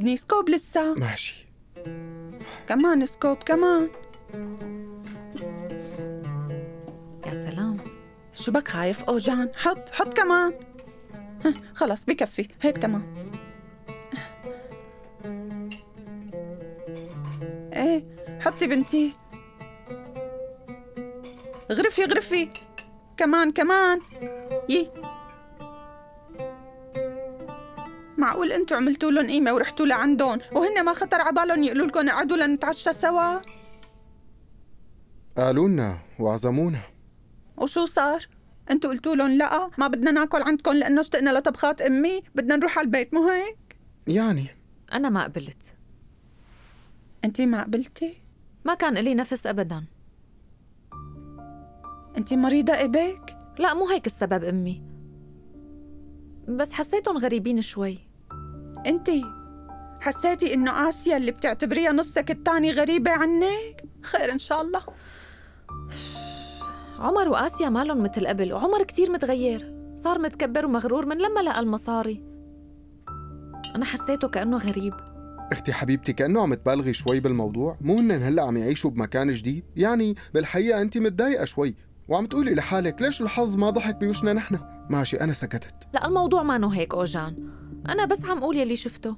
ابني، سكوب لسه. ماشي. كمان سكوب كمان. يا سلام. شو بك خايف أوجان؟ حط كمان. خلص بكفي هيك تمام. ايه حطي بنتي. غرفي كمان. معقول انتوا عملتوا لهم قيمة ورحتوا لعندهم وهن ما خطر عبالهم يقولوا لكم اقعدوا لنتعشى سوا؟ قالوا لنا وعزمونا. وشو صار؟ انتوا قلتوا لهم لا ما بدنا ناكل عندكم لانه اشتقنا لطبخات امي، بدنا نروح على البيت، مو هيك؟ يعني أنا ما قبلت. انتي ما قبلتي؟ ما كان إلي نفس أبداً. انتي مريضة إبك؟ لا مو هيك السبب أمي، بس حسيتهم غريبين شوي. انتي حسيتي انه آسيا اللي بتعتبريها نصك التاني غريبة عنك؟ خير ان شاء الله. عمر وآسيا مالهم مثل قبل، وعمر كتير متغير، صار متكبر ومغرور من لما لقى المصاري. أنا حسيته كأنه غريب. اختي حبيبتي كأنه عم تبالغي شوي بالموضوع، مو هن هلا عم يعيشوا بمكان جديد؟ يعني بالحقيقة انت متضايقة شوي وعم تقولي لحالك ليش الحظ ما ضحك بوشنا نحن. ماشي أنا سكتت. لا الموضوع ما نو هيك أوجان، أنا بس عم قول يلي شفته.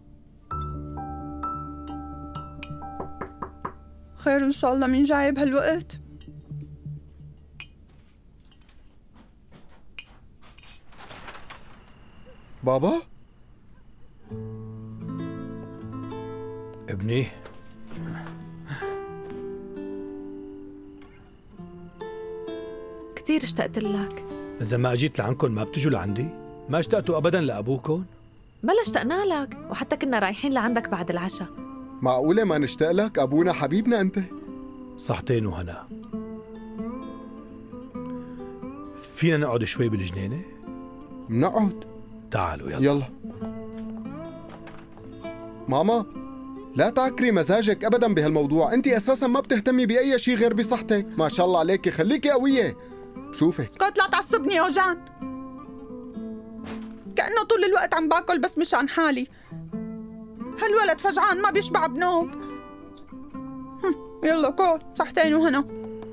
خير ان شاء الله. مين جاي بهالوقت؟ بابا؟ ابني كتير اشتقت لك. إذا ما أجيت لعندكم ما بتجوا لعندي؟ ما اشتقتوا أبداً لأبوكم؟ بلا اشتقنا لك، وحتى كنا رايحين لعندك بعد العشاء. معقولة ما نشتاق لك؟ أبونا حبيبنا أنت. صحتين وهنا. فينا نقعد شوي بالجنينة؟ منقعد. تعالوا يلا. ماما لا تعكري مزاجك ابدا بهالموضوع، انت اساسا ما بتهتمي باي شيء غير بصحتك. ما شاء الله عليكي، خليكي قويه. بشوفك. اسكت لا تعصبني أوجان. كأنه طول الوقت عم باكل بس مشان حالي. هالولد فجعان ما بيشبع بنوب. يلا كل صحتين وهنا.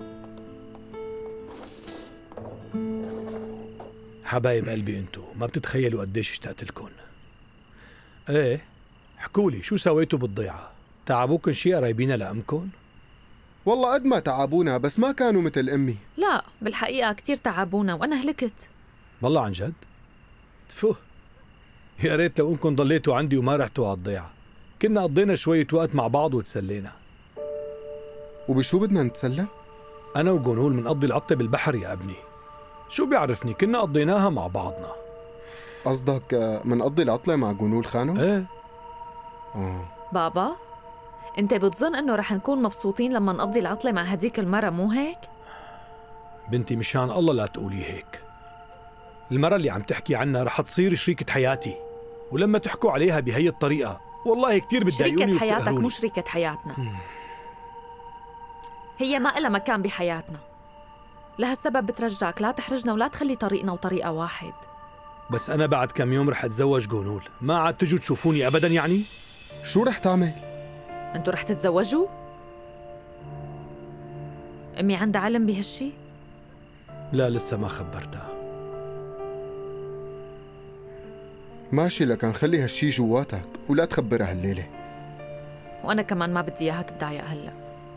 حبايب قلبي انتو ما بتتخيلوا قديش اشتقت لكم. ايه حكولي شو سويتوا بالضيعة؟ تعبوكن شي قرايبينا لأمكن؟ والله قد ما تعبونا بس ما كانوا مثل امي. لا بالحقيقة كتير تعبونا وأنا هلكت. والله عن جد؟ تفو يا ريت لو انكم ضليتوا عندي وما رحتوا على الضيعة، كنا قضينا شوية وقت مع بعض وتسلينا. وبشو بدنا نتسلى؟ أنا وجونول منقضي العطلة بالبحر يا ابني. شو بيعرفني كنا قضيناها مع بعضنا. قصدك منقضي العطلة مع جونول خانو؟ ايه. بابا انت بتظن انه رح نكون مبسوطين لما نقضي العطلة مع هديك المرة مو هيك؟ بنتي مشان الله لا تقولي هيك. المرة اللي عم تحكي عنها رح تصير شريكة حياتي، ولما تحكوا عليها بهي الطريقة والله كتير بتضايقوني. شريكة حياتك مو شريكة حياتنا. هي ما إلها مكان بحياتنا. لهالسبب بترجاك لا تحرجنا ولا تخلي طريقنا وطريقة واحد. بس أنا بعد كم يوم رح أتزوج جونول، ما عاد تجوا تشوفوني أبداً يعني؟ شو رح تعمل؟ انتوا رح تتزوجوا؟ أمي عندها علم بهالشي؟ لا لسه ما خبرتها. ماشي لكن خلي هالشي جواتك ولا تخبرها هالليلة. وأنا كمان ما بدي إياها تتضايق هلأ.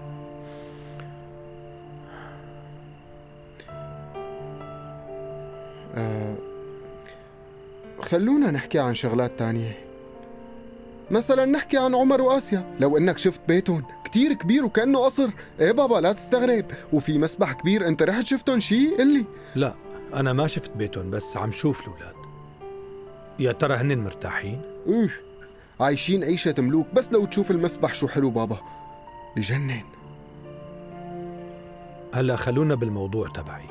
خلونا نحكي عن شغلات تانية. مثلا نحكي عن عمر وآسيا. لو انك شفت بيتهم كتير كبير وكأنه قصر. ايه بابا لا تستغرب، وفي مسبح كبير. انت رحت شفتهم شي؟ قلي. لا أنا ما شفت بيتهم بس عم شوف الأولاد. يا ترى هن مرتاحين؟ عايشين عيشة ملوك. بس لو تشوف المسبح شو حلو بابا، بجنن. هلا خلونا بالموضوع تبعي.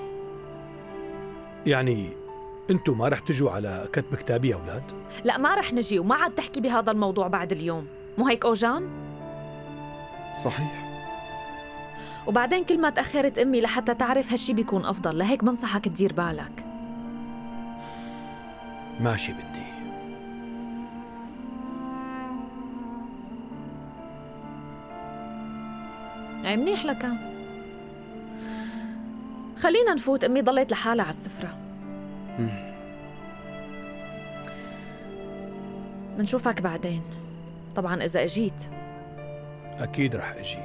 يعني انتوا ما رح تجوا على كتب كتابي يا أولاد؟ لا ما رح نجي، وما عاد تحكي بهذا الموضوع بعد اليوم، مو هيك أوجان؟ صحيح. وبعدين كل ما تأخرت أمي لحتى تعرف هالشي بيكون أفضل، لهيك بنصحك تدير بالك. ماشي بنتي. اي منيح لك. خلينا نفوت، أمي ضلت لحالها على السفرة. منشوفك بعدين، طبعاً إذا أجيت. أكيد رح أجي.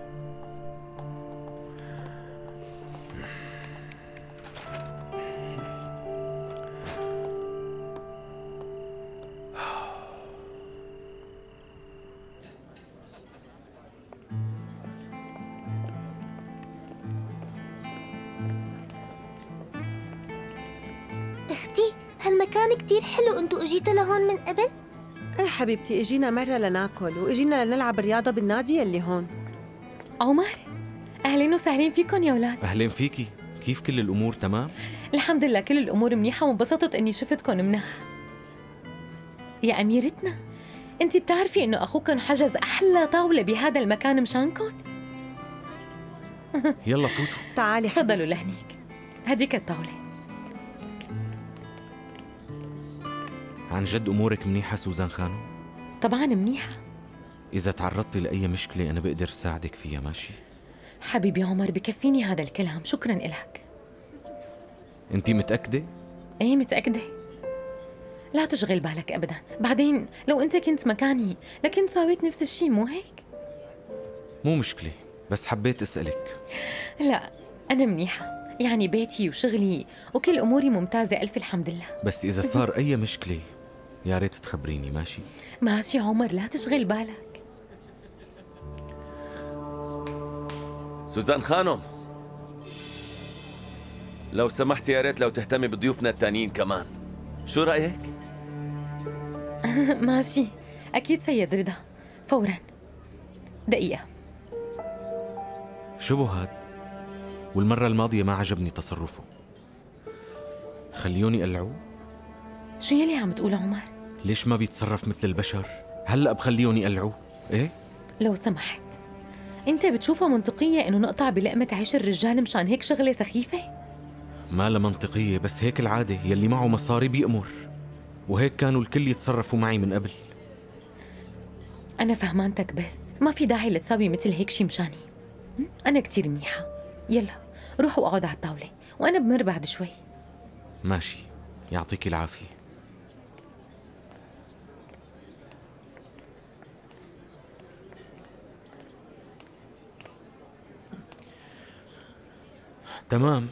اختي هالمكان كتير حلو، انتو اجيتوا لهون من قبل؟ ايه حبيبتي، اجينا مرة لناكل واجينا لنلعب رياضة بالنادي اللي هون. عمر، أهلين وسهلين فيكم يا ولاد. أهلين فيكي، كيف كل الأمور تمام؟ الحمد لله كل الأمور منيحة وانبسطت إني شفتكم منح. يا أميرتنا، أنت بتعرفي إنه أخوكم حجز أحلى طاولة بهذا المكان مشانكم؟ يلا فوتوا. تعالي تفضلوا لهنيك، هديك الطاولة. عن جد أمورك منيحة سوزان خانم؟ طبعاً منيحة. إذا تعرضتي لأي مشكلة أنا بقدر ساعدك فيها، ماشي؟ حبيبي عمر، بكفيني هذا الكلام، شكراً إلك. أنتِ متأكدة؟ إيه متأكدة. لا تشغل بالك أبداً، بعدين لو أنت كنت مكاني لكنت سويت نفس الشيء، مو هيك؟ مو مشكلة، بس حبيت أسألك. لا أنا منيحة، يعني بيتي وشغلي وكل أموري ممتازة، ألف الحمد لله. بس إذا صار أي مشكلة يا ريت تخبريني، ماشي؟ ماشي عمر، لا تشغل بالك. سوزان خانم، لو سمحتي يا ريت لو تهتمي بضيوفنا التانيين كمان، شو رأيك؟ ماشي، أكيد سيد رضا، فوراً. دقيقة. شو بو هاد؟ والمرة الماضية ما عجبني تصرفه. خليوني قلعوه؟ شو يلي عم تقول عمر؟ ليش ما بيتصرف مثل البشر؟ هلأ بخليوني قلعوه، إيه؟ لو سمحت، أنت بتشوفها منطقية إنه نقطع بلقمة عيش الرجال مشان هيك شغلة سخيفة؟ ما لها منطقية، بس هيك العادة، يلي معه مصاري بيأمر، وهيك كانوا الكل يتصرفوا معي من قبل. أنا فهمانتك، بس ما في داعي لتساوي مثل هيك شي مشاني. أنا كتير منيحة، يلا روح واقعد على الطاولة وأنا بمر بعد شوي. ماشي، يعطيك العافية. تمام.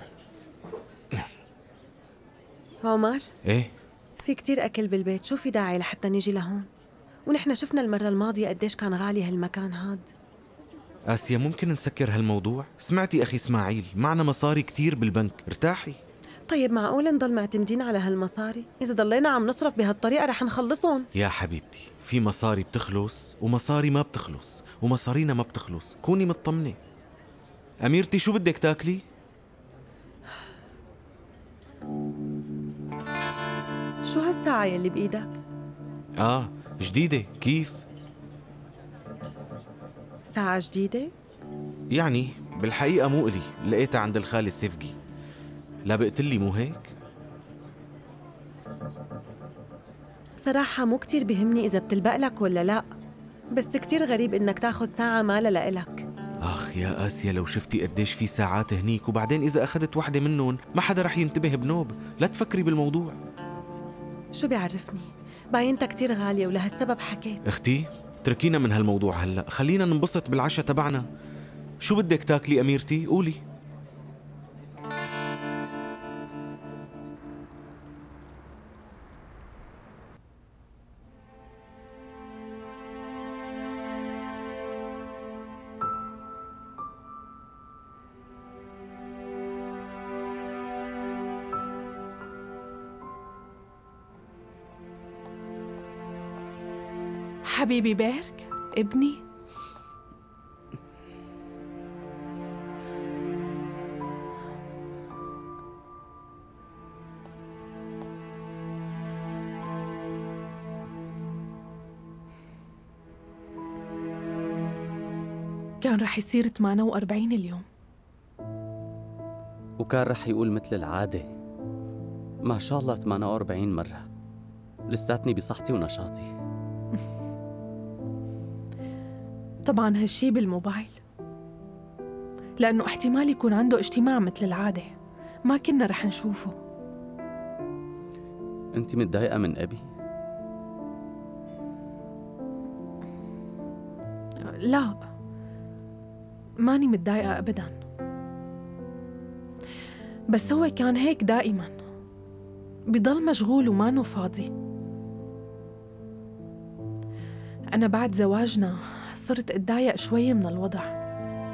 عمر، ايه؟ في كتير أكل بالبيت، شو في داعي لحتى نيجي لهون؟ ونحن شفنا المرة الماضية قديش كان غالي هالمكان هاد. آسيا، ممكن نسكر هالموضوع؟ سمعتي أخي إسماعيل، معنا مصاري كتير بالبنك، ارتاحي. طيب معقول نضل معتمدين على هالمصاري؟ إذا ضلينا عم نصرف بهالطريقة رح نخلصهم. يا حبيبتي، في مصاري بتخلص ومصاري ما بتخلص، ومصارينا ما بتخلص، كوني مطمنة. أميرتي شو بدك تاكلي؟ شو هالساعة يلي بإيدك؟ جديدة، كيف؟ ساعة جديدة؟ يعني بالحقيقة مو إلي، لقيتها عند الخالي سيفقي. لا بقتلي، مو هيك؟ بصراحة مو كتير بهمني إذا بتلبق لك ولا لا، بس كتير غريب إنك تاخد ساعة ما لإلك. آخ يا آسيا، لو شفتي قديش في ساعات هنيك، وبعدين إذا أخذت وحدة منهم ما حدا رح ينتبه بنوب. لا تفكري بالموضوع. شو بيعرفني؟ باينتها كتير غالية ولهالسبب حكيت. اختي اتركينا من هالموضوع هلأ، خلينا ننبسط بالعشاء تبعنا. شو بدك تاكلي أميرتي؟ قولي. حبيبي بيرك، ابني. كان رح يصير 48 اليوم، وكان رح يقول مثل العادة ما شاء الله 48 مرة. لساتني بصحتي ونشاطي. طبعا هالشي بالموبايل. لأنه احتمال يكون عنده اجتماع مثل العادة، ما كنا رح نشوفه. أنت متضايقة من أبي؟ لا، ماني متضايقة أبداً، بس هو كان هيك دائماً، بضل مشغول ومانو فاضي. أنا بعد زواجنا صرت أتضايق شوي من الوضع.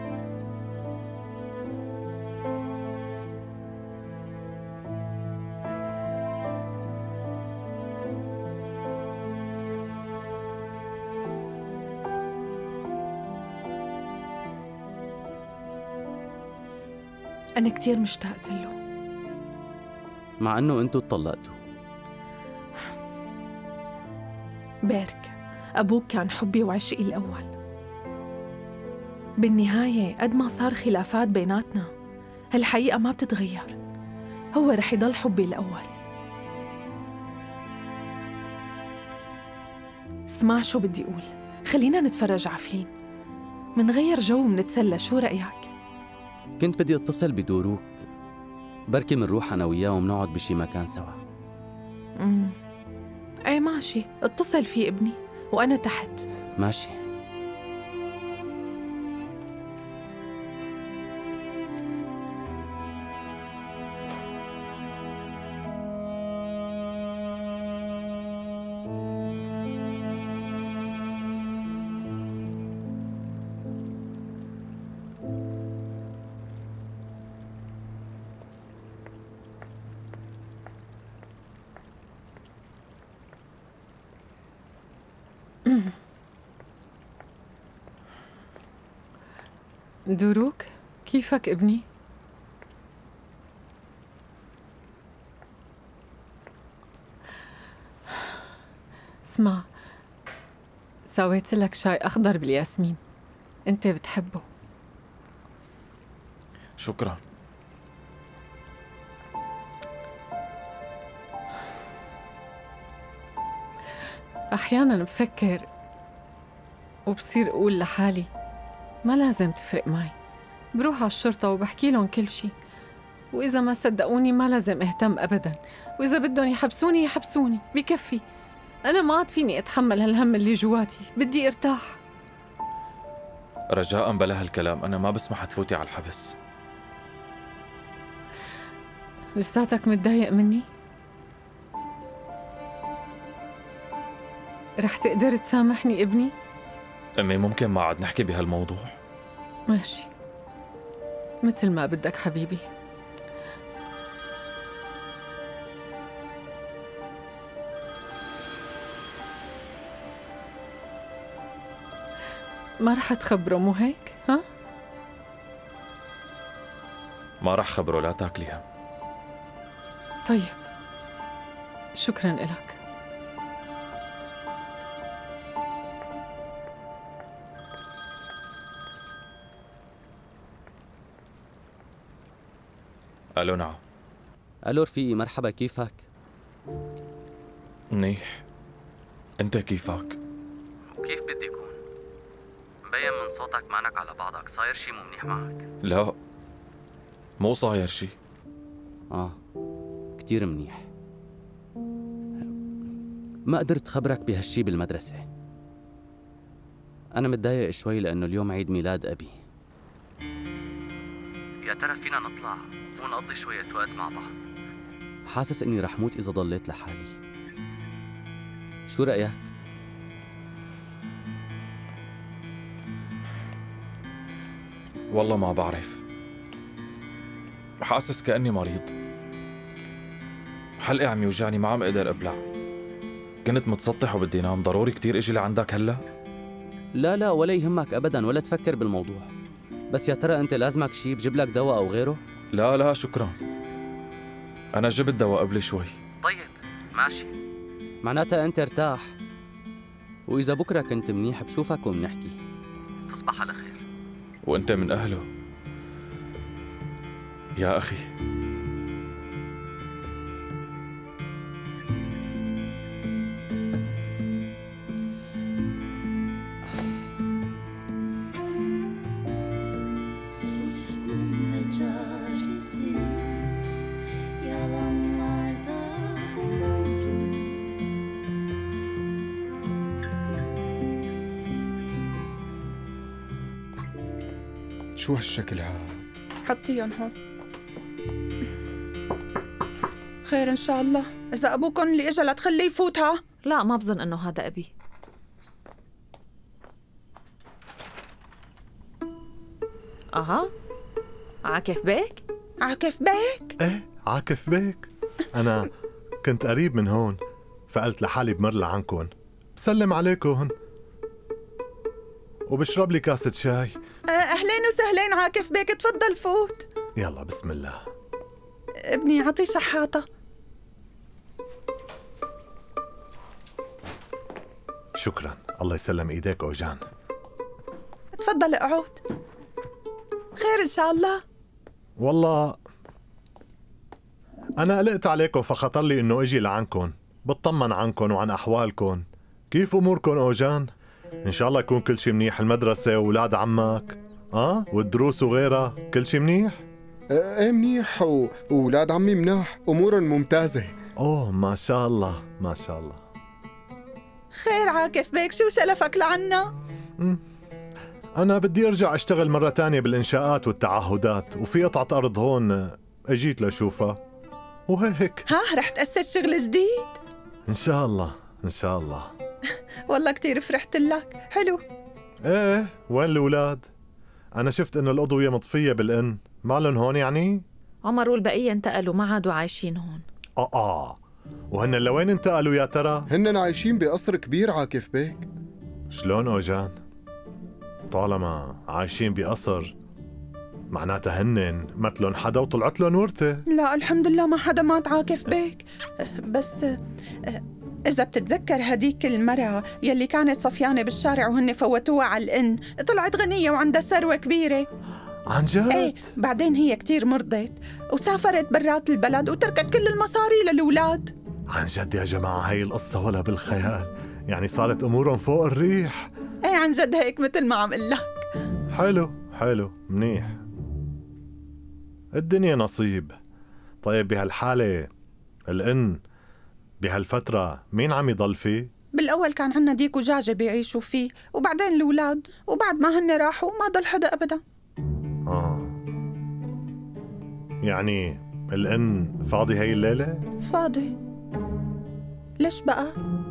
أنا كتير مشتاقت له، مع أنه أنتوا اتطلقتوا. بارك، أبوك كان حبي وعشقي الأول. بالنهاية قد ما صار خلافات بيناتنا، هالحقيقة ما بتتغير، هو رح يضل حبي الأول. اسمع شو بدي أقول، خلينا نتفرج على فيلم، منغير جو ومنتسلى، شو رأيك؟ كنت بدي اتصل بدوروك، بركي منروح أنا وياه ومنقعد بشي مكان سوا. ايه ماشي، اتصل فيه ابني وأنا تحت. ماشي. دوروك، كيفك ابني؟ اسمع، سويت لك شاي أخضر بالياسمين، أنت بتحبه. شكرا. أحياناً بفكر وبصير أقول لحالي ما لازم تفرق معي، بروح على الشرطة وبحكي لهم كل شي، وإذا ما صدقوني ما لازم اهتم أبداً، وإذا بدهم يحبسوني يحبسوني، بكفي. أنا ما عاد فيني أتحمل هالهم اللي جواتي، بدي ارتاح. رجاء بلا هالكلام، أنا ما بسمح تفوتي على الحبس. لساتك متضايق مني؟ رح تقدر تسامحني ابني؟ أمي ممكن ما عاد نحكي بهالموضوع؟ ماشي، مثل ما بدك حبيبي. ما رح تخبره مو هيك؟ ها؟ ما رح خبره، لا تاكلي هم. طيب، شكراً إلك. ألو نعم. ألو رفيقي، مرحبا، كيفك؟ منيح، أنت كيفك؟ وكيف بدي يكون؟ مبين من صوتك مانك على بعضك، صاير شي مو منيح معك؟ لا، مو صاير شي. كتير منيح. ما قدرت خبرك بهالشي بالمدرسة. أنا متضايق شوي لأنه اليوم عيد ميلاد أبي. يا ترى فينا نطلع ونقضي شوية وقت مع بعض؟ حاسس إني رح موت إذا ضليت لحالي. شو رأيك؟ والله ما بعرف، حاسس كأني مريض، حلقي عم يوجعني، ما عم اقدر ابلع، كنت متسطح وبدي نام. ضروري كتير اجي لعندك هلا؟ لا ولا يهمك أبداً، ولا تفكر بالموضوع. بس يا ترى أنت لازمك شي، بجيب لك دواء أو غيره؟ لا شكرا، أنا جبت دواء قبل شوي. طيب ماشي، معناتها أنت ارتاح، وإذا بكرة كنت منيح بشوفك ومنحكي. تصبح على خير. وأنت من أهله يا أخي. شو هالشكل هاد؟ حطيهم هون. خير ان شاء الله. اذا ابوكم اللي اجى لتخليه يفوتها. لا ما بظن انه هذا ابي. اها عاكف بيك؟ عاكف بيك؟ ايه عاكف بيك. انا كنت قريب من هون فقلت لحالي بمر لعنكن بسلم عليكم وبشرب لي كاسة شاي. اهلين وسهلين عاكف بيك، تفضل فوت. يلا بسم الله. ابني عطيه شحاطة. شكرا، الله يسلم ايديك اوجان. تفضل اقعد. خير ان شاء الله. والله انا قلقت عليكم فخطر لي انه اجي لعنكن بطمن عنكن وعن احوالكم. كيف اموركم اوجان؟ ان شاء الله يكون كل شيء منيح، المدرسة واولاد عمك والدروس وغيرها كل شيء منيح؟ ايه منيح واولاد عمي مناح، امورهم ممتازة. اوه ما شاء الله ما شاء الله. خير عاكف بيك، شو شلفك لعنا؟ أنا بدي أرجع أشتغل مرة تانية بالإنشاءات والتعهدات، وفي قطعة أرض هون أجيت لأشوفها وهيك. ها رح تأسس شغل جديد؟ إن شاء الله إن شاء الله. والله كتير فرحت لك، حلو. إيه وين الأولاد؟ أنا شفت إنه الأضوية مطفية بالإن، مالن هون يعني؟ عمر والبقية انتقلوا ما عادوا عايشين هون. وهن لوين انتقلوا يا ترى؟ هن عايشين بقصر كبير عاكف بيك. شلون أوجان؟ طالما عايشين بقصر معناتها هنن متلن حدا وطلعت لهم ورثة. لا الحمد لله ما حدا مات عاكف بيك. بس إذا بتتذكر هديك المرة يلي كانت صفيانة بالشارع وهن فوتوها على الإن، طلعت غنية وعندها ثروة كبيرة. عن جد؟ ايه بعدين هي كتير مرضت وسافرت برات البلد وتركت كل المصاري للأولاد. عن جد يا جماعة هاي القصة ولا بالخيال، يعني صارت أمورهم فوق الريح. ايه عن جد هيك مثل ما عم قلك. حلو حلو منيح. الدنيا نصيب. طيب بهالحالة الإن بهالفترة مين عم يضل فيه؟ بالأول كان عنا ديك وجاجة بيعيشوا فيه، وبعدين الأولاد، وبعد ما هن راحوا ما ضل حدا أبدا. يعني الإن فاضي هاي الليلة؟ فاضي. ليش بقى؟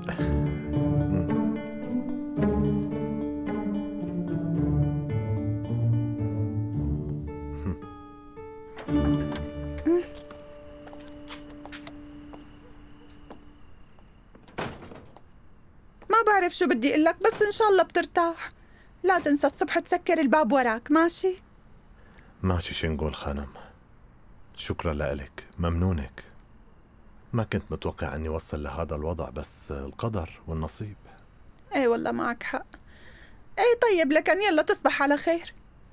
ما بعرف شو بدي اقول لك، بس ان شاء الله بترتاح. لا تنسى الصبح تسكر الباب وراك، ماشي؟ ماشي شنقول خانم. شكرا لك، ممنونك. ما كنت متوقع اني اوصل لهذا الوضع، بس القدر والنصيب. ايه والله معك حق. ايه طيب لكن يلا تصبح على خير.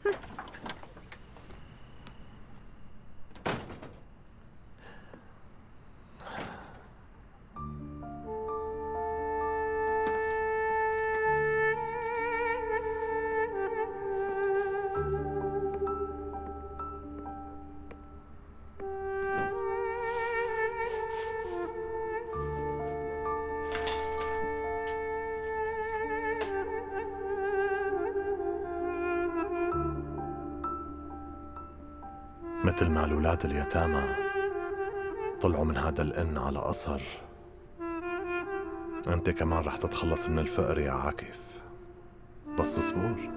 مثل ما الأولاد اليتامى طلعوا من هذا الإن على قصر، أنت كمان رح تتخلص من الفقر يا عاكف، بس اصبر.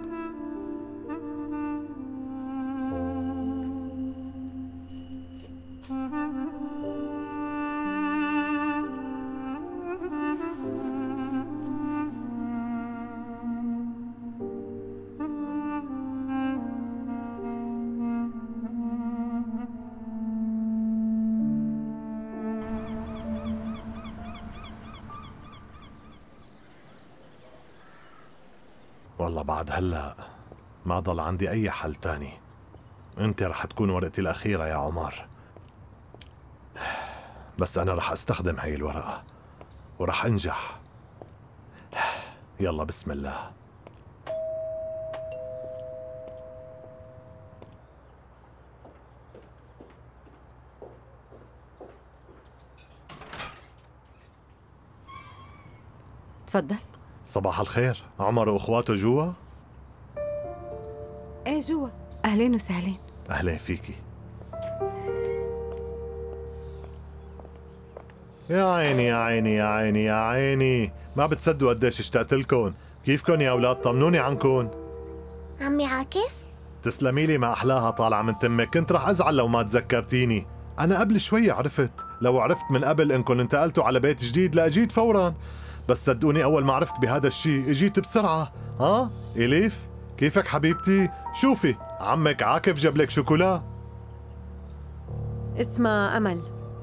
والله بعد هلأ ما ضل عندي أي حل تاني. أنت رح تكون ورقتي الأخيرة يا عمر، بس أنا رح أستخدم هاي الورقة ورح أنجح. يلا بسم الله. تفضل. صباح الخير، عمر واخواته جوا؟ ايه جوا. أهلين وسهلين. أهلين فيكي. يا عيني يا عيني يا عيني يا عيني، ما بتصدقوا قديش اشتقت لكم. كيفكن يا أولاد؟ طمنوني عنكن. عمي عاكف؟ تسلمي لي، ما أحلاها طالعة من تمك. كنت رح أزعل لو ما تذكرتيني. أنا قبل شوي عرفت، لو عرفت من قبل إنكم انتقلتوا على بيت جديد لأجيت فوراً. بس صدقوني أول ما عرفت بهذا الشيء اجيت بسرعة. ها؟ إليف؟ كيفك حبيبتي؟ شوفي عمك عاكف جاب لك شوكولا. اسمها أمل.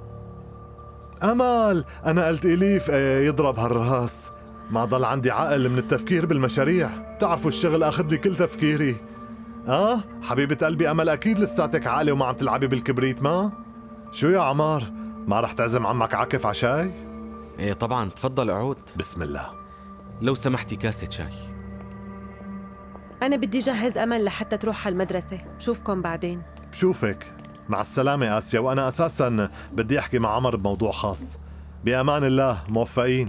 أمل؟ أنا قلت إليف. يضرب هالراس، ما ضل عندي عقل من التفكير بالمشاريع. بتعرفوا الشغل أخذ لي كل تفكيري. حبيبة قلبي أمل، أكيد لساتك عاقلة وما عم تلعبي بالكبريت. ما شو يا عمار، ما رح تعزم عمك عاكف عشاي؟ ايه طبعا، تفضل اقعد. بسم الله. لو سمحتي كاسة شاي. أنا بدي جهز أمل لحتى تروح على المدرسة. بشوفكم بعدين. بشوفك. مع السلامة آسيا، وأنا أساساً بدي أحكي مع عمر بموضوع خاص. بأمان الله، موفقين.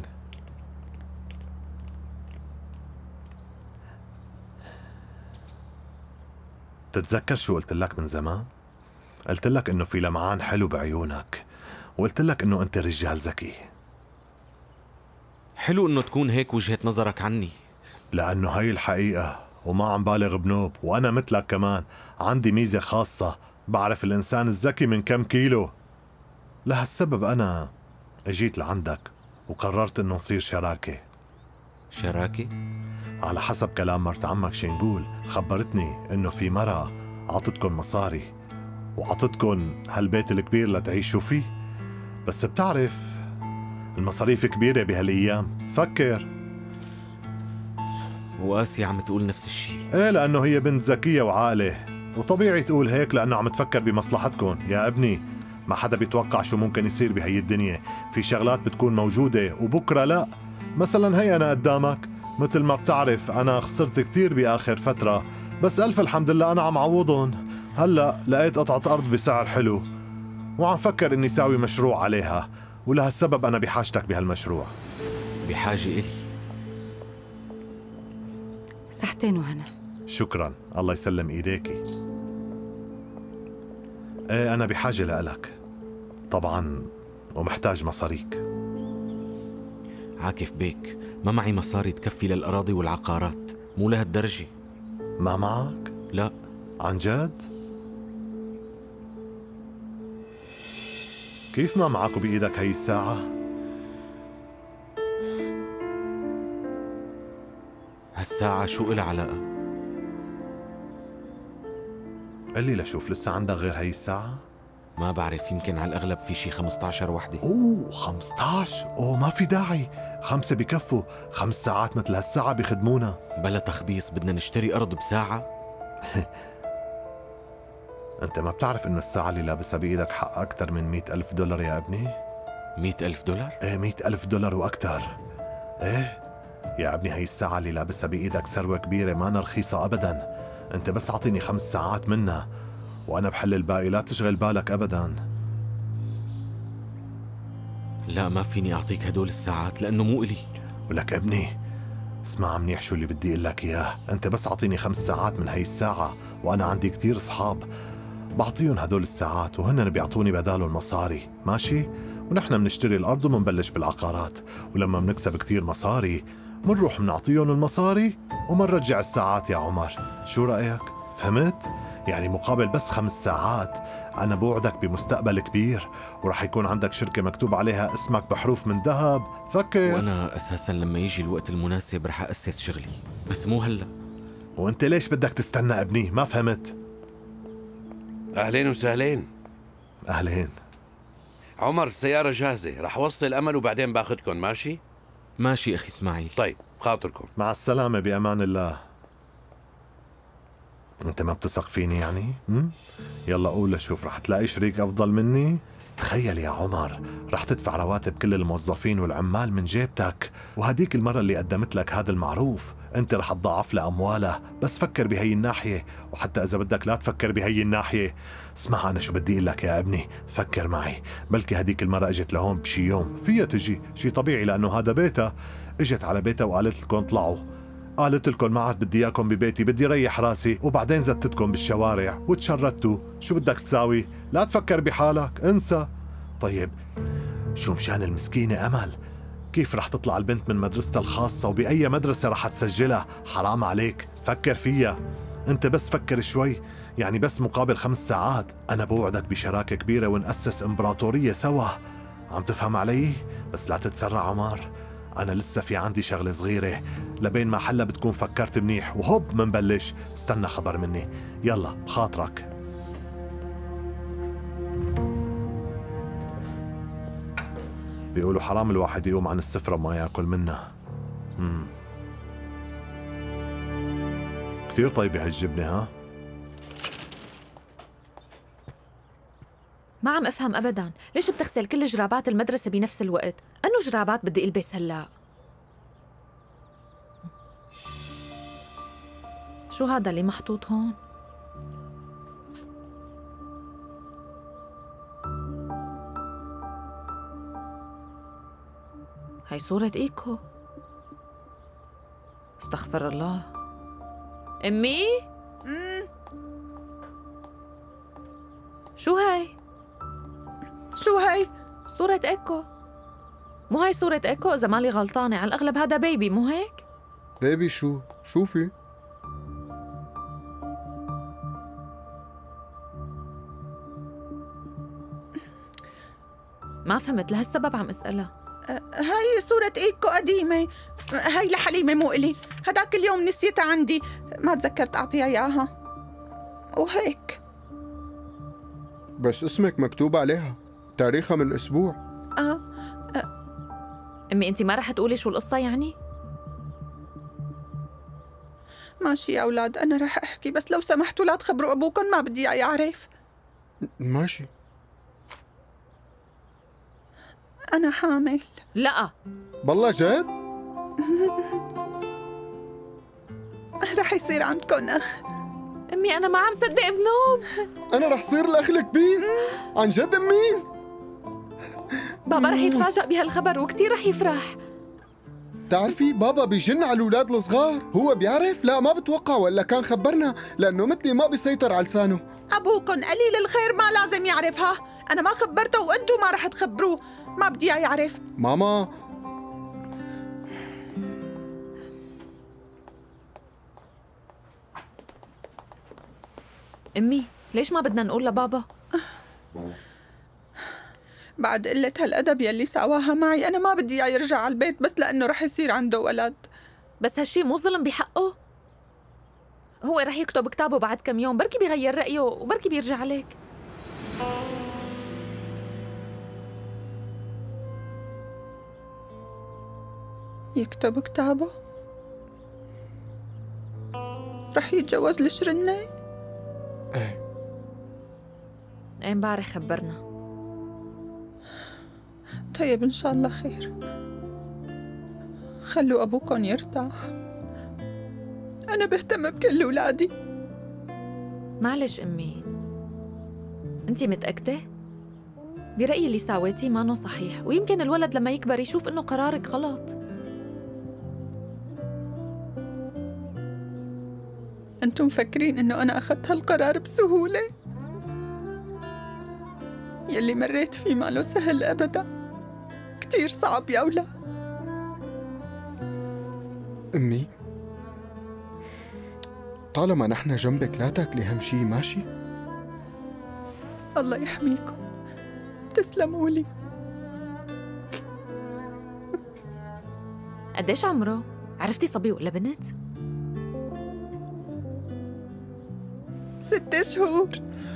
تتذكر شو قلت لك من زمان؟ قلت لك إنه في لمعان حلو بعيونك، وقلت لك إنه أنت رجال ذكي. حلو إنه تكون هيك وجهة نظرك عني، لأنه هاي الحقيقة وما عم بالغ بنوب. وأنا مثلك كمان عندي ميزة خاصة، بعرف الإنسان الذكي من كم كيلو. لهالسبب أنا اجيت لعندك وقررت إنه نصير شراكة. شراكة؟ على حسب كلام مرت عمك شنقول، خبرتني إنه في مرة عطتكن مصاري وعطتكن هالبيت الكبير لتعيشوا فيه. بس بتعرف المصاريف كبيرة بهالأيام، فكر. وآسيا عم تقول نفس الشيء. ايه، لأنه هي بنت ذكية وعاقلة، وطبيعي تقول هيك لأنه عم تفكر بمصلحتكن. يا ابني، ما حدا بيتوقع شو ممكن يصير بهي الدنيا. في شغلات بتكون موجودة وبكرة لا. مثلا هي أنا قدامك، مثل ما بتعرف أنا خسرت كتير بآخر فترة، بس ألف الحمد لله أنا عم عوضهم. هلأ لقيت قطعة أرض بسعر حلو وعم فكر إني ساوي مشروع عليها، ولهالسبب أنا بحاجتك بهالمشروع. بحاجة إلي؟ صحتين وهنا. شكرا، الله يسلم إيديكي. ايه، أنا بحاجة لإلك طبعا، ومحتاج مصاريك. عاكف بيك، ما معي مصاري تكفي للأراضي والعقارات، مو لهالدرجة. ما معك؟ لا. عن جد؟ كيف ما معك وبإيدك هي الساعة؟ هالساعة شو إلها علاقة؟ قل لي لشوف، لسه عندك غير هي الساعة؟ ما بعرف، يمكن على الأغلب في شي 15 وحدة. 15؟ ما في داعي، 5 بكفوا. 5 ساعات مثل هالساعة بخدمونا. بلا تخبيص، بدنا نشتري أرض بساعة؟ أنت ما بتعرف إنه الساعة اللي لابسها بإيدك حق أكثر من $100,000 يا ابني؟ $100,000؟ إيه، $100,000 وأكثر. إيه يا ابني، هي الساعة اللي لابسها بإيدك ثروة كبيرة، ما رخيصة أبداً. أنت بس أعطيني 5 ساعات منها وأنا بحل الباقي، لا تشغل بالك أبداً. لا، ما فيني أعطيك هدول الساعات لأنه مو إلي. ولك ابني، اسمع منيح شو اللي بدي أقول لك إياه. أنت بس أعطيني 5 ساعات من هي الساعة، وأنا عندي كتير أصحاب بعطيهم هدول الساعات وهن بيعطوني بدالهم مصاري، ماشي؟ ونحن بنشتري الأرض وبنبلش بالعقارات، ولما بنكسب كتير مصاري منروح بنعطيهم المصاري ومنرجع الساعات. يا عمر، شو رأيك؟ فهمت؟ يعني مقابل بس 5 ساعات أنا بوعدك بمستقبل كبير، ورح يكون عندك شركة مكتوب عليها اسمك بحروف من ذهب. فكر. وأنا أساساً لما يجي الوقت المناسب رح أسس شغلي، بس مو هلأ. وأنت ليش بدك تستنى ابني؟ ما فهمت. أهلين وسهلين. أهلين. عمر، السيارة جاهزة، رح وصل أمل وبعدين باخدكن. ماشي؟ ماشي أخي إسماعيل. طيب، خاطركم. مع السلامة، بأمان الله. أنت ما بتثق فيني يعني؟ يلا قول لشوف، رح تلاقي شريك أفضل مني؟ تخيل يا عمر، رح تدفع رواتب كل الموظفين والعمال من جيبتك، وهديك المرة اللي قدمت لك هذا المعروف أنت رح تضاعف له أمواله. بس فكر بهي الناحية، وحتى إذا بدك لا تفكر بهي الناحية. اسمع أنا شو بدي أقول لك يا ابني، فكر معي. بلكي هديك المرة اجت لهون بشي يوم، فيها تجي شي طبيعي لأنه هذا بيتها. اجت على بيتها وقالت لكم اطلعوا. قالت لكم ما عاد بدي اياكم ببيتي، بدي ريح راسي، وبعدين زتتكم بالشوارع وتشردتوا. شو بدك تساوي؟ لا تفكر بحالك، انسى. طيب شو مشان المسكينة أمل؟ كيف رح تطلع البنت من مدرستها الخاصة وبأي مدرسة رح تسجلها؟ حرام عليك، فكر فيها. انت بس فكر شوي، يعني بس مقابل 5 ساعات أنا بوعدك بشراكة كبيرة ونأسس إمبراطورية سوا. عم تفهم علي؟ بس لا تتسرع عمر، أنا لسه في عندي شغلة صغيرة، لبين ما حلا بتكون فكرت منيح وهوب منبلش. استنى خبر مني، يلا بخاطرك. بيقولوا حرام الواحد يقوم عن السفرة ما ياكل منها. كثير طيبة هالجبنة ها؟ ما عم افهم ابدا، ليش بتغسل كل جرابات المدرسة بنفس الوقت؟ انو جرابات بدي البس هلا؟ شو هذا اللي محطوط هون؟ هاي صورة إيكو. استغفر الله. أمي؟ شو هاي؟ شو هاي؟ صورة إيكو. مو هاي صورة إيكو إذا مالي غلطانة، على الأغلب هذا بيبي مو هيك؟ بيبي شو؟ شوفي. ما فهمت، لهالسبب عم أسألها. هاي صورة إيكو قديمة، هاي لحليمة مو إلي، هداك اليوم نسيتها عندي، ما تذكرت أعطيها إياها وهيك. بس اسمك مكتوب عليها، تاريخها من أسبوع. أمي أنت ما رح تقولي شو القصة يعني؟ ماشي يا أولاد، أنا رح أحكي، بس لو سمحتوا لا تخبروا أبوكم، ما بدي إياه يعرف. ماشي. أنا حامل. لا بالله جد؟ رح يصير عندكم أخ. أمي أنا ما عم صدق بنوب. أنا رح صير الأخ الكبير؟ عن جد أمي؟ بابا رح يتفاجأ بهالخبر وكتير رح يفرح. تعرفي بابا بيجن على الأولاد الصغار، هو بيعرف؟ لا ما بتوقع، ولا كان خبرنا، لأنه مثلي ما بيسيطر على لسانه. أبوكم قليل الخير ما لازم يعرفها، أنا ما خبرته وأنتوا ما رح تخبروه، ما بدي إياه يعرف. ماما أمي ليش ما بدنا نقول لبابا؟ بعد قلة هالأدب يلي سواها معي، أنا ما بدي إياه يرجع على البيت بس لأنه رح يصير عنده ولد. بس هالشي مو ظلم بحقه؟ هو رح يكتب كتابه بعد كم يوم، بركي بيغير رأيه وبركي بيرجع عليك. يكتب كتابه؟ رح يتجوز الشرنة؟ ايه امبارح خبرنا. طيب إن شاء الله خير، خلوا أبوكم يرتاح، أنا بهتم بكل أولادي. معلش أمي، أنتِ متأكدة؟ برأيي اللي ساويتيه مانو صحيح، ويمكن الولد لما يكبر يشوف إنه قرارك غلط. أنتم مفكرين إنه أنا أخذت هالقرار بسهولة؟ يلي مريت فيه ماله سهل أبداً، كتير صعب يا أولاد. أمي طالما نحن جنبك لا تاكلي هم شي، ماشي؟ الله يحميكم، تسلموا لي. قديش عمره؟ عرفتي صبي ولا بنت؟ 6 شهور.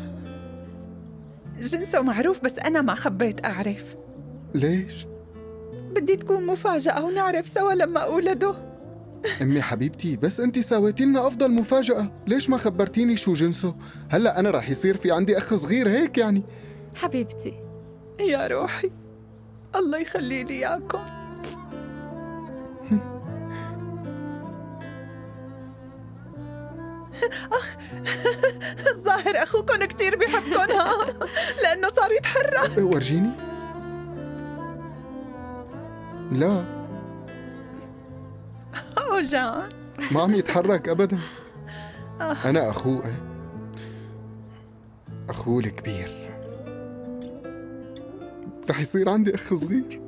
جنسه معروف بس أنا ما حبيت أعرف. ليش؟ بدي تكون مفاجأة ونعرف سوا لما أولده. أمي حبيبتي بس أنتي ساويتي لنا أفضل مفاجأة، ليش ما خبرتيني شو جنسه؟ هلأ أنا رح يصير في عندي أخ صغير هيك يعني. حبيبتي يا روحي، الله يخلي لي إياكم. أخ، الظاهر أخوكم كتير بيحبكن ها، لأنه صار يتحرك. ورجيني. لا أوجان ما عم يتحرك أبدا. أنا أخوه، أخوه الكبير. رح يصير عندي أخ صغير.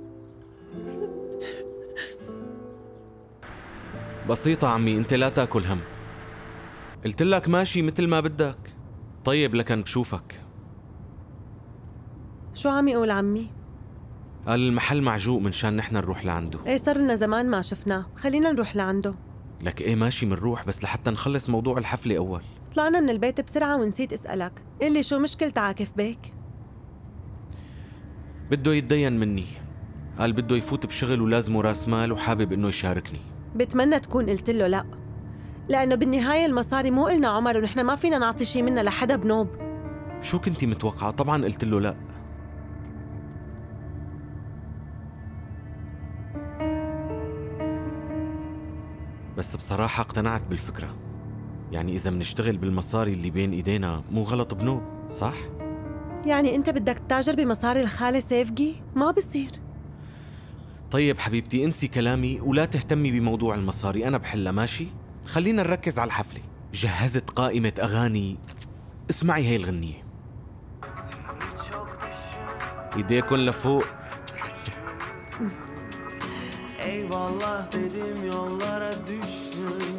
بسيطة عمي، انت لا تاكل هم. قلت لك ماشي مثل ما بدك. طيب لكن بشوفك. شو عم يقول عمي؟ قال المحل معجوق منشان نحن نروح لعنده. ايه صار لنا زمان ما شفناه، خلينا نروح لعنده. لك ايه ماشي منروح، بس لحتى نخلص موضوع الحفلة أول. طلعنا من البيت بسرعة ونسيت أسألك، قل لي شو مشكلة عاكف بيك؟ بده يتدين مني، قال بده يفوت بشغل ولازمه راس مال وحابب انه يشاركني. بتمنى تكون قلت له لا، لأنه بالنهاية المصاري مو إلنا عمر، ونحن ما فينا نعطي شي منها لحدا بنوب. شو كنتي متوقعة؟ طبعا قلت له لا. بس بصراحة اقتنعت بالفكرة. يعني إذا منشتغل بالمصاري اللي بين إيدينا مو غلط بنوب، صح؟ يعني أنت بدك تتاجر بمصاري الخالة سيفقي؟ ما بصير. طيب حبيبتي انسي كلامي ولا تهتمي بموضوع المصاري، أنا بحلها ماشي؟ خلينا نركز على الحفلة. جهزت قائمة أغاني، اسمعي هاي الغنية. ايديكن لفوق. Eyvallah dedim yollara düştüm.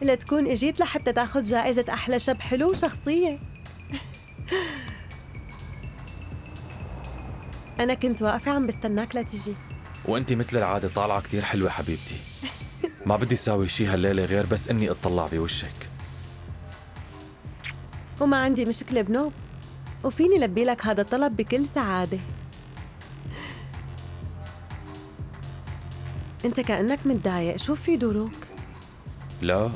لتكون اجيت لحتى تاخذ جائزة أحلى شاب حلو وشخصية. أنا كنت واقفة عم بستناك لتيجي. وانت مثل العادة طالعة كتير حلوة حبيبتي. ما بدي ساوي شي هالليلة غير بس اني اطلع بوشك. وما عندي مشكلة بنوب، وفيني لبي لك هذا الطلب بكل سعادة. انت كأنك متضايق، شو في دروك؟ لا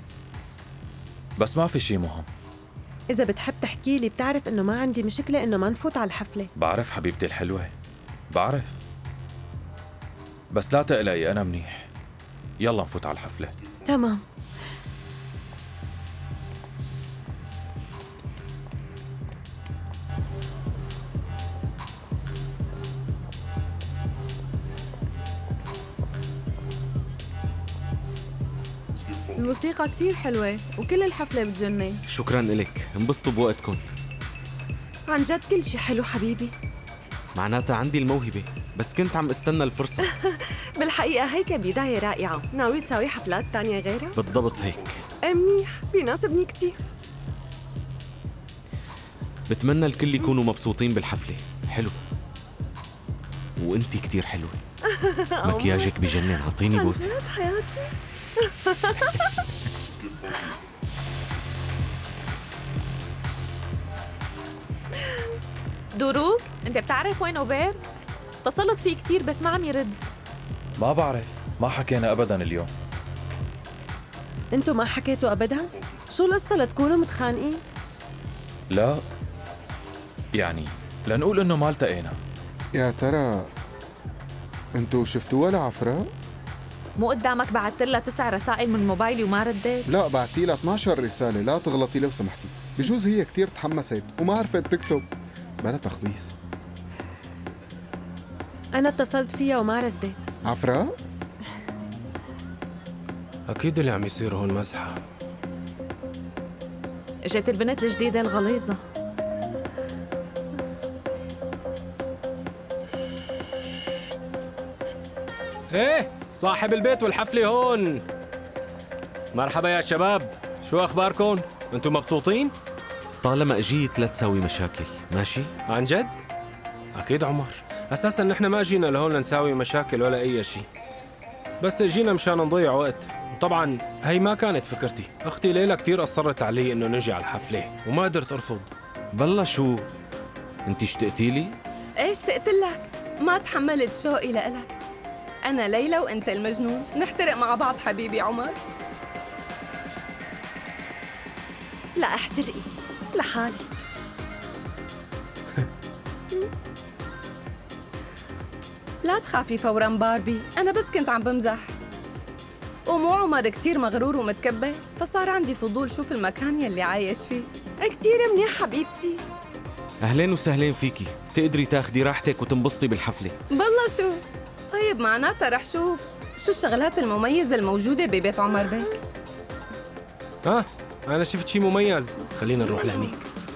بس ما في شي مهم. إذا بتحب تحكي لي بتعرف إنه ما عندي مشكلة إنه ما نفوت على الحفلة. بعرف حبيبتي الحلوة، بعرف، بس لا تقلقي أنا منيح. يلا نفوت على الحفلة. تمام. الموسيقى كتير حلوة وكل الحفلة بتجنن. شكراً إلك، انبسطوا بوقتكم. عن جد كل شي حلو حبيبي. معناتها عندي الموهبة، بس كنت عم استنى الفرصة. بالحقيقة هيك بداية رائعة. ناوي تساوي حفلات تانية غيرها؟ بالضبط هيك. منيح، بيناسبني كتير. بتمنى الكل يكونوا مبسوطين بالحفلة. حلو. وانتي كتير حلوة. مكياجك بجنن، اعطيني بوسة. عن جد حياتي. دروك، انت بتعرف وين اوبير؟ اتصلت فيه كتير بس ما عم يرد. ما بعرف، ما حكينا ابدا اليوم. انتوا ما حكيتوا ابدا؟ شو القصة لتكونوا متخانقين؟ لا لنقول انه ما التقينا. يا ترى انتوا شفتوها لعفراء؟ مو قدامك بعثت لها 9 رسائل من موبايلي وما ردت؟ لا بعتي لها 12 رسالة، لا تغلطي لو سمحتي. بجوز هي كتير تحمست وما عرفت تكتب، بلا تخبيص. أنا اتصلت فيها وما ردت. عفراء؟ أكيد اللي عم يصير هون مزحة. اجت البنت الجديدة الغليظة. ايه صاحب البيت والحفلة هون. مرحبا يا شباب، شو أخباركم؟ أنتم مبسوطين؟ طالما اجيت لا تساوي مشاكل، ماشي؟ عن جد؟ أكيد عمر، أساساً نحن ما جينا لهون لنساوي مشاكل ولا أي شيء، بس جينا مشان نضيع وقت. وطبعاً هي ما كانت فكرتي، أختي ليلى كتير أصرت علي إنه نجي على الحفلة وما قدرت أرفض. بالله شو؟ أنت اشتقتي لي؟ إيش اشتقت لك؟ ما تحملت شوقي لإلك. أنا ليلى وأنت المجنون، نحترق مع بعض حبيبي عمر. لا احترقي لحالي. لا تخافي فوراً باربي، أنا بس كنت عم بمزح. ومو عمر كتير مغرور ومتكبر، فصار عندي فضول شوف المكان يلي عايش فيه. كتير منيح حبيبتي. أهلين وسهلين فيكي، تقدري تاخدي راحتك وتنبسطي بالحفلة. بالله شو؟ طيب معناتها رح شوف شو الشغلات المميزة الموجودة ببيت عمر بيك. أنا شفت شي مميز، خلينا نروح لهنيك.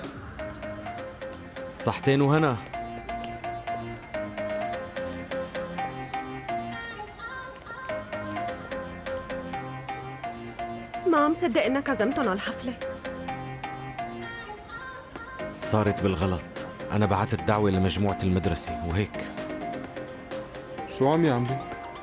صحتين وهنا. ما عم صدق انك عزمتهم على الحفلة. صارت بالغلط، أنا بعثت دعوة لمجموعة المدرسة وهيك. شو عم يعملوا؟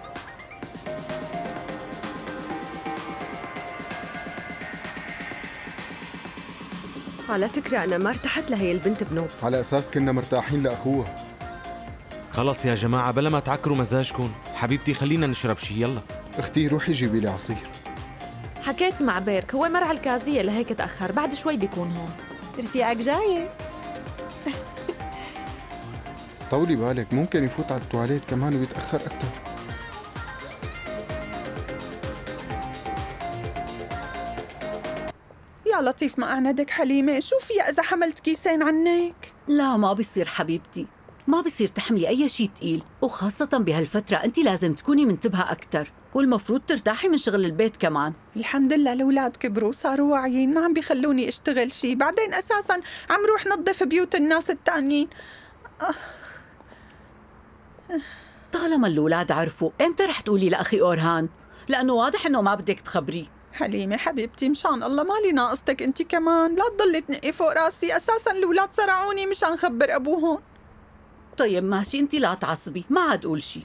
على فكرة أنا ما ارتحت لهي البنت بنوب. على أساس كنا مرتاحين لأخوها. خلص يا جماعة بلا ما تعكروا مزاجكم، حبيبتي خلينا نشرب شي. يلا اختي روحي جيبي لي عصير. حكيت مع بيرك، هو مر على الكازية لهيك تأخر، بعد شوي بيكون هون. رفيقك جاية. طولي بالك، ممكن يفوت على التواليت كمان ويتأخر أكتر. يا لطيف ما أعندك حليمة، شو فيها إذا حملت كيسين عنك؟ لا ما بصير حبيبتي، ما بصير تحملي أي شيء تقيل، وخاصة بهالفترة أنت لازم تكوني منتبهة أكتر، والمفروض ترتاحي من شغل البيت كمان. الحمد لله الأولاد كبروا صاروا واعيين، ما عم بيخلوني أشتغل شيء، بعدين أساساً عم روح نظف بيوت الناس التانيين. طالما الأولاد عرفوا، إمتى رح تقولي لأخي أورهان؟ لأنه واضح إنه ما بدك تخبريه. حليمة حبيبتي مشان الله مالي ناقصتك انت كمان، لا تضلي تنقي فوق راسي، اساسا الاولاد صرعوني مشان خبر ابوهم. طيب ماشي، انت لا تعصبي، ما عاد قول شي.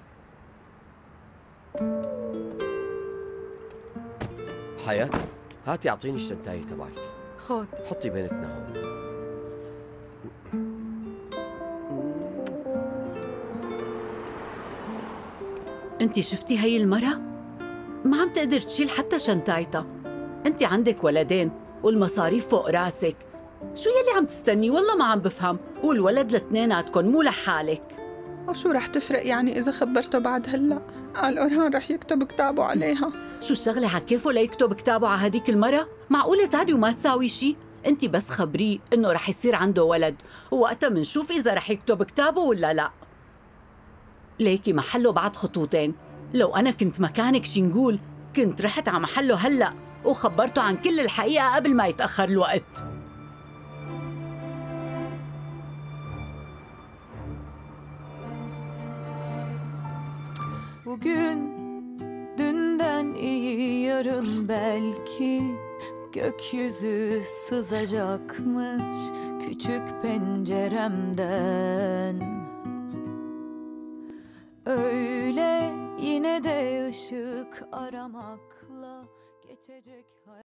حياة، هاتي اعطيني الشنطاية تبعك. خود حطي بينتنا هون. انت شفتي هي المرة؟ ما عم تقدر تشيل حتى شنطايتها. انت عندك ولدين والمصاريف فوق راسك، شو يلي عم تستني؟ والله ما عم بفهم. والولد لاثنيناتكم مو لحالك. وشو رح تفرق يعني اذا خبرته بعد هلا؟ قال أورهان رح يكتب كتابه عليها. شو الشغلة على كيفه ليكتب كتابه على هديك المرة؟ معقولة تعدي وما تساوي شي؟ انت بس خبريه انه رح يصير عنده ولد، ووقتها منشوف اذا رح يكتب كتابه ولا لا. ليكي محله بعد خطوتين. لو انا كنت مكانك شي نقول، كنت رحت على محله هلا وخبرته عن كل الحقيقة قبل ما يتأخر الوقت. Bugün dünden iyi yarın belki gökyüzü sızacakmış küçük penceremden. Öyle yine de ışık aramakla geçecek hayat.